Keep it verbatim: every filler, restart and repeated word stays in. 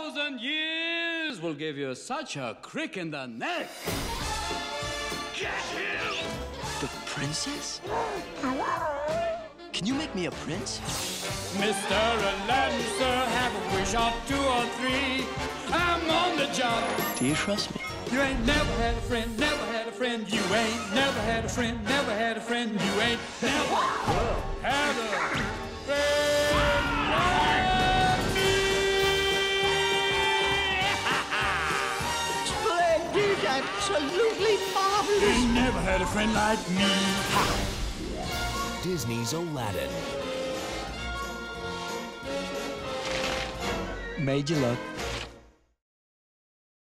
thousand years will give you such a crick in the neck. Get him! The princess? Can you make me a prince? Mister Aladdin, sir, have a wish or two or three. I'm on the job. Do you trust me? You ain't never had a friend, never had a friend. You ain't never had a friend, never had a friend. You ain't never had a friend like me. Splendid, absolutely marvelous. You ain't never had a friend like me. Disney's Aladdin. Made you look.